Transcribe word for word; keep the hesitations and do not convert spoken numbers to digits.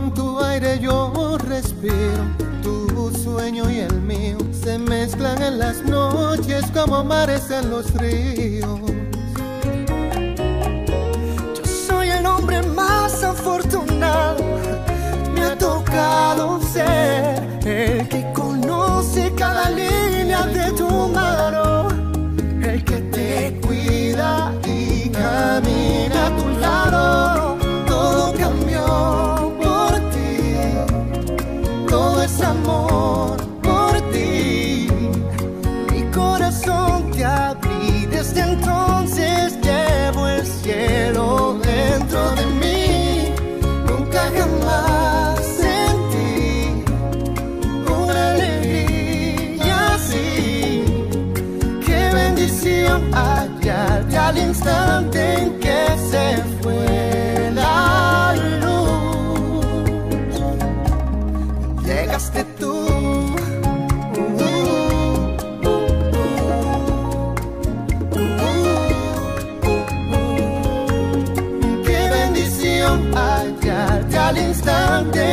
Con tu aire yo respiro, tu sueño y el mío se mezclan en las noches como mares en los ríos. Yo soy el hombre más afortunado, me ha tocado ser el que conoce cada línea de tu mano, el que te cuida y camina a tu lado. Todo cambió por ti, todo es amor por ti. Mi corazón te abrí, desde entonces llevo el cielo dentro de mí. Nunca jamás sentí una alegría así. Qué bendición hallarte al instante en que se fue la luz. Llegaste tú. Qué bendición hallarte al instante